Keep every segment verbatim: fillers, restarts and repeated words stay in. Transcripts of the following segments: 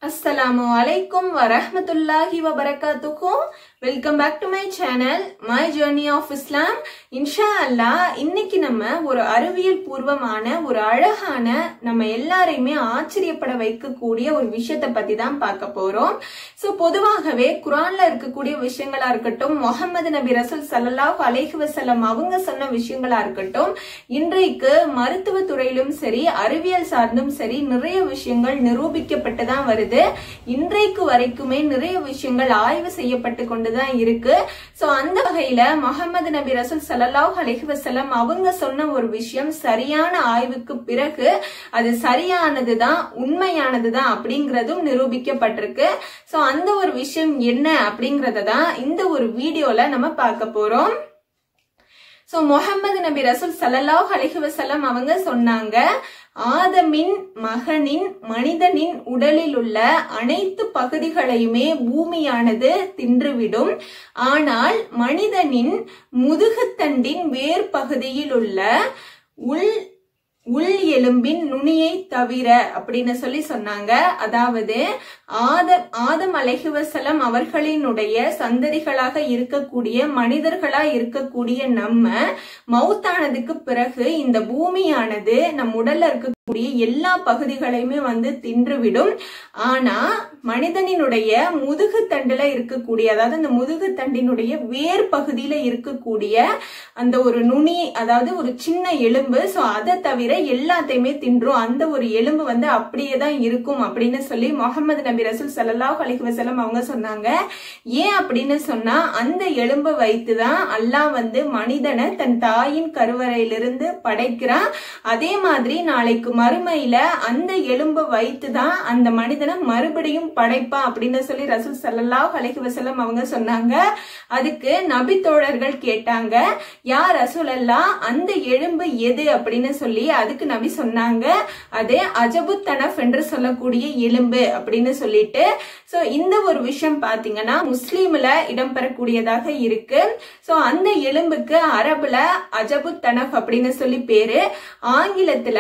Assalamu alaikum wa rahmatullahi wa barakatuhu. Welcome back to my channel, My Journey of Islam. இன்ஷா அல்லாஹ் இன்னைக்கு நம்ம ஒரு அறிவியல் பூர்வமான ஒரு அழகான நம்ம எல்லாரையுமே ஆச்சரியப்பட வைக்கக்கூடிய ஒரு விஷயத்தை பத்தி தான் பார்க்க போறோம். சோ பொதுவாகவே குர்ஆன்ல இருக்கக்கூடிய விஷயங்களா இருக்கட்டும், முஹம்மது நபி ரசூல் ஸல்லல்லாஹு அலைஹி வஸல்லம் அவங்க சொன்ன விஷயங்களா இருக்கட்டும், இன்றைக்கு மருத்துவ துறையிலும் சரி அறிவியல் சார்ந்தும் சரி நிறைய விஷயங்கள் நிரூபிக்கப்பட்டு தான் வருது. இன்றைக்கு வரைக்குமே நிறைய விஷயங்கள் ஆய்வு செய்யப்பட்டு கொண்டுதான் இருக்கு. சோ அந்த வகையில முஹம்மது நபி ரசூல் ஸல்லல்லாஹு அலைஹி வஸல்லம் அவங்க சொன்ன ஒரு விஷயம் சரியான ஆய்வுக்கு பிறகு அது சரியானதுதான், உண்மையானதுதான் அப்படிங்கறதும் நிரூபிக்கப்பட்டிருக்கு. சோ அந்த ஒரு விஷயம் என்ன அப்படிங்கறத தான் இந்த ஒரு வீடியோல நம்ம பார்க்க போறோம். சோ முஹம்மது நபி ரசூல் ஸல்லல்லாஹு அலைஹி வஸல்லம் அவங்க சொன்னாங்க, ஆதமின் மகனின் மனிதனின் உடலில் உள்ள அனைத்து பகுதிகளையுமே பூமியானது தின்றுவிடும். ஆனால் மனிதனின் முதுகுத்தண்டின் வேர் பகுதியில் உள்ள உள் உள் எலும்பின் நுனியை தவிர அப்படின்னு சொல்லி சொன்னாங்க. அதாவது ஆதம் ஆதம் அலைஹி வஸல்லம் அவர்களினுடைய சந்ததிகளாக இருக்கக்கூடிய மனிதர்களா இருக்கக்கூடிய நம்ம மௌத்தானதுக்கு பிறகு இந்த பூமியானது நம் உடல்ல இருக்கக்கூடிய எல்லா பகுதிகளையுமே வந்து தின்றுவிடும். ஆனா மனிதனினுடைய முதுகு தண்டுல இருக்கக்கூடிய, அதாவது அந்த முதுகு தண்டினுடைய வேர் பகுதியில இருக்கக்கூடிய அந்த ஒரு நுனி, அதாவது ஒரு சின்ன எலும்பு, சோ அதை தவிர எல்லாத்தையுமே தின்றும். அந்த ஒரு எலும்பு வந்து அப்படியே தான் இருக்கும் அப்படின்னு சொல்லி முஹம்மது நபி ரசூல் ஸல்லல்லாஹு அலைஹி வஸல்லம் அவங்க சொன்னாங்க. ஏன் அப்படின்னு சொன்னா, அந்த எலும்பை வைத்துதான் அல்லாஹ் வந்து மனிதனை தன் தாயின் கருவறையிலிருந்து படைக்கிறான். அதே மாதிரி நாளைக்கு மறுமையில அந்த எலும்பை வைத்துதான் அந்த மனிதனை மறுபடியும் படைப்பா அப்படின்னு சொல்லி ரசூல் ஸல்லல்லாஹு அலைஹி வஸல்லம் அவங்க சொன்னாங்க. அதுக்கு நபி தோழர்கள் கேட்டாங்க, யா ரசூலல்லாஹ் அந்த எலும்பு எது அப்படின்னு சொல்லி. அதுக்கு நபி சொன்னாங்க, அது அஜபு தனஃப் என்று சொல்லக்கூடிய எலும்பு அப்படின்னு சொல்லிட்டு. சோ இந்த ஒரு விஷயம் பாத்தீங்கன்னா முஸ்லீம்ல இடம்பெறக்கூடியதாக இருக்கு. சோ அந்த எலும்புக்கு அரபுல அஜபு தனஃப் அப்படின்னு சொல்லி பேரு, ஆங்கிலத்துல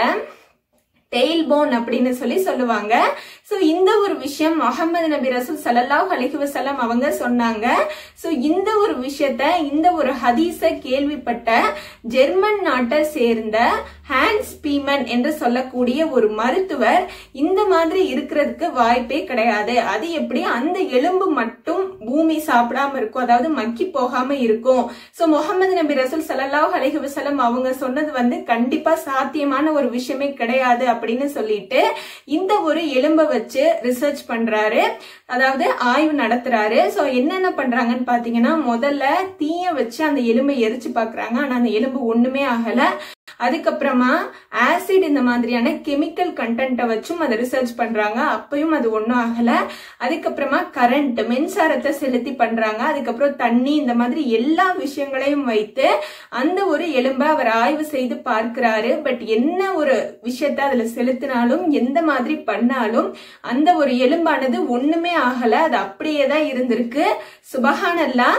டெயில் போன் அப்படின்னு சொல்லி சொல்லுவாங்க. சோ இந்த ஒரு விஷயம் முஹம்மது நபி ரசூல் ஸல்லல்லாஹு அலைஹி வஸல்லம் அவங்க சொன்னாங்க. சோ இந்த ஒரு விஷயத்த, இந்த ஒரு ஹதீஸ கேள்விப்பட்ட ஜெர்மன் நாட்டை சேர்ந்த ஹான்ஸ் பீமன் என்று சொல்லக்கூடிய ஒரு மருத்துவர், இந்த மாதிரி இருக்கிறதுக்கு வாய்ப்பே கிடையாது, அது எப்படி அந்த எலும்பு மட்டும் பூமி சாப்பிடாம இருக்கும், அதாவது மக்கி போகாம இருக்கும். சோ முஹம்மது நபி ரசூல் ஸல்லல்லாஹு அலைஹி வஸல்லம் அவங்க சொன்னது வந்து கண்டிப்பா சாத்தியமான ஒரு விஷயமே கிடையாது அப்படின்னு சொல்லிட்டு இந்த ஒரு எலும்பை வச்சு ரிசர்ச் பண்றாரு, அதாவது ஆய்வு நடத்துறாரு. சோ என்னென்ன பண்றாங்கன்னு பாத்தீங்கன்னா, முதல்ல தீய வச்சு அந்த எலும்பை எரிச்சு பாக்குறாங்க. ஆனா அந்த எலும்பு ஒண்ணுமே ஆகல. அதுக்கப்புறமா ஆசிட் இந்த மாதிரியான கெமிக்கல் கண்டென்ட்டை வச்சும் அதை ரிசர்ச் பண்றாங்க, அப்பயும் அது ஒண்ணும் ஆகல. அதுக்கப்புறமா கரண்ட், மின்சாரத்தை செலுத்தி பண்றாங்க. அதுக்கப்புறம் தண்ணி, இந்த மாதிரி எல்லா விஷயங்களையும் வைத்து அந்த ஒரு எலும்பை அவர் ஆய்வு செய்து பார்க்கிறாரு. பட் என்ன ஒரு விஷயத்த அதுல செலுத்தினாலும், எந்த மாதிரி பண்ணாலும் அந்த ஒரு எலும்பானது ஒண்ணுமே ஆகல, அது அப்படியே தான் இருந்திருக்கு. சுபஹானல்லாஹ்.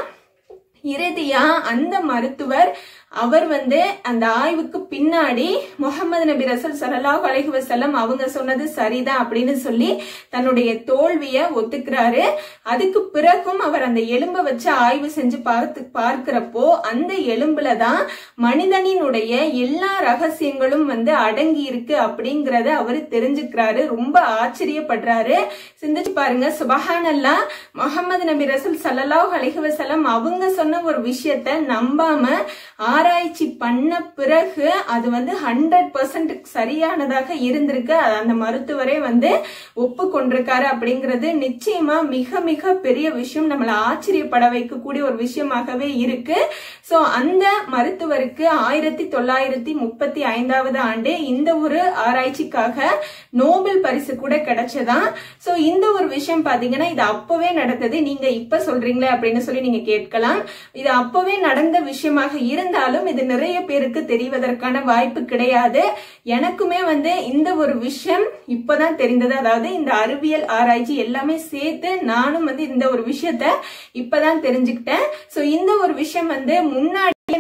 இறுதியா அந்த மருத்துவர் அவர் வந்து அந்த ஆய்வுக்கு பின்னாடி முஹம்மது நபி ரசூல் ஸல்லல்லாஹு அலைஹி வஸல்லம் அவங்க சொன்னது சரிதான் அப்படின்னு சொல்லி தன்னுடைய தோல்வியை ஒத்துக்கிறாரு. அதுக்கு பிறகும் அவர் அந்த எலும்பை வச்சு ஆய்வு செஞ்சு பார்த்து பார்க்கிறப்போ அந்த எலும்புல தான் மனிதனினுடைய எல்லா ரகசியங்களும் வந்து அடங்கி இருக்கு அப்படிங்கறத அவரு தெரிஞ்சுக்கிறாரு. ரொம்ப ஆச்சரியப்படுறாரு. சிந்திச்சு பாருங்க, சுபஹானல்லாஹ். முஹம்மது நபி ரசூல் ஸல்லல்லாஹு அலைஹி வஸல்லம் அவங்க சொன்ன ஒரு விஷயத்த நம்பாம ஆராய்ச்சி பண்ண பிறகு அது வந்து ஹண்ட்ரட் பர்சன்ட் சரியானதாக இருந்திருக்கு. அந்த மருத்துவரே வந்து ஒப்புக்கொண்டிருக்காரு அப்படிங்கிறது நிச்சயமா மிக மிக பெரிய விஷயம், நம்மள ஆச்சரியப்பட வைக்கக்கூடிய ஒரு விஷயமாகவே இருக்கு. சோ அந்த மருத்துவருக்கு ஆயிரத்தி தொள்ளாயிரத்தி முப்பத்தி ஐந்தாவது ஆண்டு இந்த ஒரு ஆராய்ச்சிக்காக நோபல் பரிசு கூட கிடைச்சதான். சோ இந்த ஒரு விஷயம் பாத்தீங்கன்னா இது அப்பவே நடந்தது, நீங்க இப்ப சொல்றீங்களே அப்படின்னு சொல்லி நீங்க கேட்கலாம். இது அப்பவே நடந்த விஷயமாக இருந்தாலும் இது நிறைய பேருக்கு தெரிவதற்கான வாய்ப்பு கிடையாது. எனக்குமே வந்து இந்த ஒரு விஷயம் இப்பதான் தெரிந்தது. அதாவது இந்த அறிவியல் ஆராய்ச்சி எல்லாமே சேர்த்து நானும் வந்து இந்த ஒரு விஷயத்த இப்பதான் தெரிஞ்சுக்கிட்டேன். சோ இந்த ஒரு விஷயம் வந்து முன்னாடி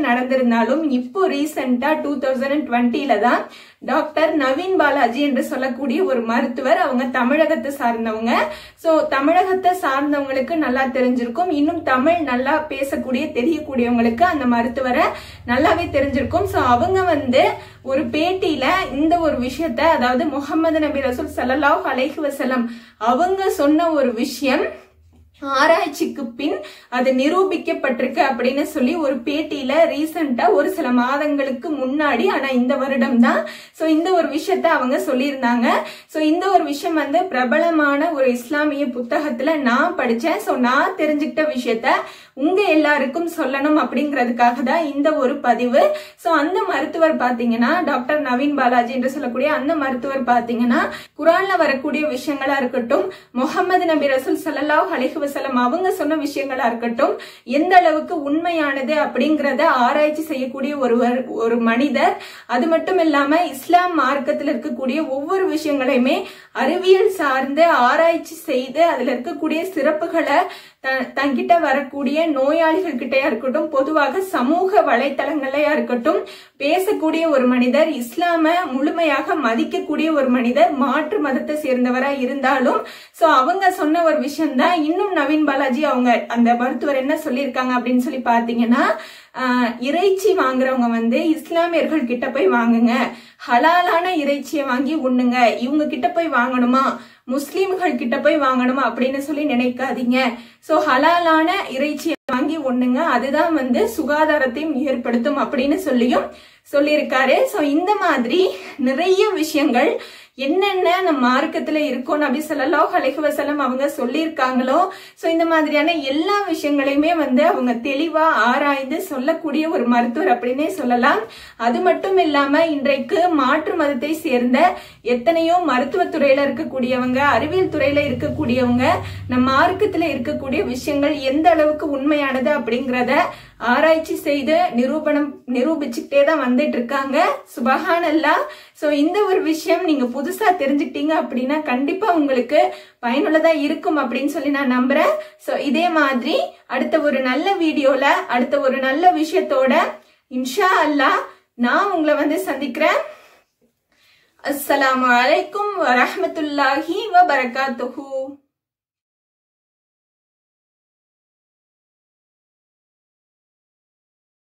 நடந்திருந்தாலும் இப்போ ரீசெண்டா டூ தௌசண்ட் டுவெண்ட்டில தான் டாக்டர் நவீன் பாலாஜி என்று சொல்லக்கூடிய ஒரு மருத்துவர், அவங்க தமிழகத்தை சார்ந்தவங்க. சோ தமிழகத்தை சார்ந்தவங்களுக்கு நல்லா தெரிஞ்சிருக்கும், இன்னும் தமிழ் நல்லா பேசக்கூடிய தெரியக்கூடியவங்களுக்கு அந்த மருத்துவரை நல்லாவே தெரிஞ்சிருக்கும். சோ அவங்க வந்து ஒரு பேட்டியில இந்த ஒரு விஷயத்த, அதாவது முகமது நபி ரசூல் ஸல்லல்லாஹு அலைஹி வஸல்லம் அவங்க சொன்ன ஒரு விஷயம் ஆராய்ச்சிக்கு பின் அது நிரூபிக்கப்பட்டிருக்கு அப்படின்னு சொல்லி ஒரு பேட்டியில ரீசெண்டா ஒரு சில மாதங்களுக்கு முன்னாடி, ஆனா இந்த வருடம் தான் சோ இந்த ஒரு விஷயத்த அவங்க சொல்லியிருந்தாங்க. சோ இந்த ஒரு விஷயம் வந்து பிரபலமான ஒரு இஸ்லாமிய புத்தகத்துல நான் படிச்சேன். சோ நான் தெரிஞ்சுக்கிட்ட விஷயத்த உங்க எல்லாருக்கும் சொல்லணும் அப்படிங்கிறதுக்காக தான் இந்த ஒரு பதிவு. சோ அந்த மருத்துவர் பாத்தீங்கன்னா டாக்டர் நவீன் பாலாஜி என்று சொல்லக்கூடிய அந்த மருத்துவர் பாத்தீங்கன்னா குரான்ல வரக்கூடிய விஷயங்களா இருக்கட்டும், முகமது நபி ரசூல் ஸல்லல்லாஹு அலைஹி வஸல்லம் அவங்க சொன்ன விஷயங்களா இருக்கட்டும், எந்த அளவுக்கு உண்மையானது அப்படிங்கறத ஆராய்ச்சி செய்யக்கூடிய ஒருவர் ஒரு மனிதர். அது மட்டும் இல்லாம இஸ்லாம் மார்க்கத்தில் இருக்கக்கூடிய ஒவ்வொரு விஷயங்களையுமே அறிவியல் சார்ந்து ஆராய்ச்சி செய்து அதுல இருக்கக்கூடிய சிறப்புகளை தங்கிட்ட வரக்கூடிய நோயாளிகள் கிட்டயா இருக்கட்டும், பொதுவாக சமூக வலைத்தளங்களையா இருக்கட்டும் பேசக்கூடிய ஒரு மனிதர், இஸ்லாம முழுமையாக மதிக்கக்கூடிய ஒரு மனிதர், மாற்று மதத்தை சேர்ந்தவரா இருந்தாலும் சோ அவங்க சொன்ன ஒரு விஷயம் தான். இன்னும் நவீன் பாலாஜி அவங்க அந்த மருத்துவர் என்ன சொல்லியிருக்காங்க அப்படின்னு சொல்லி பாத்தீங்கன்னா, ஆஹ் இறைச்சி வாங்குறவங்க வந்து இஸ்லாமியர்கள் கிட்ட போய் வாங்குங்க, ஹலாலான இறைச்சியை வாங்கி உண்ணுங்க, இவங்க கிட்ட போய் வாங்கணுமா முஸ்லிம்கள் கிட்ட போய் வாங்கணுமா அப்படின்னு சொல்லி நினைக்காதீங்க. சோ ஹலாலான இறைச்சியை வாங்கி உண்ணுங்க, அதுதான் வந்து சுகாதாரத்தையும் ஏற்படுத்தும் அப்படின்னு சொல்லியும் சொல்லியிருக்காரு. சோ இந்த மாதிரி நிறைய விஷயங்கள் என்னென்ன நம்ம மார்க்கத்துல இருக்கும் நபி ஸல்லல்லாஹு அலைஹி வஸல்லம் அவங்க சொல்லியிருக்காங்களோ, சோ இந்த மாதிரியான எல்லா விஷயங்களையுமே வந்து அவங்க தெளிவா ஆராய்ந்து சொல்லக்கூடிய ஒரு மருத்துவர் அப்படின்னே சொல்லலாம். அது மட்டும் இல்லாம இன்றைக்கு மாற்று மதத்தை சேர்ந்த எத்தனையோ மருத்துவத்துறையில இருக்கக்கூடியவங்க, அறிவியல் துறையில இருக்கக்கூடியவங்க நம்ம மார்க்கத்துல இருக்கக்கூடிய விஷயங்கள் எந்த அளவுக்கு உண்மையானது அப்படிங்கறத ஆராய்ச்சி செய்து நிரூபணம் நிரூபிச்சுட்டே தான் வந்துட்டு இருக்காங்க. சுபஹானல்லாஹ். சோ இந்த ஒரு விஷயம் நீங்க புதுசா தெரிஞ்சுக்கிட்டீங்க அப்படின்னா கண்டிப்பா உங்களுக்கு பயனுள்ளதா இருக்கும் அப்படின்னு சொல்லி நான் நம்புறேன். சோ இதே மாதிரி அடுத்த ஒரு நல்ல வீடியோல அடுத்த ஒரு நல்ல விஷயத்தோட இன்ஷா அல்லாஹ் நான் உங்களை வந்து சந்திக்கிறேன். அஸ்ஸலாமு அலைக்கும் வரஹ்மத்துல்லாஹி வபரகாத்துஹு.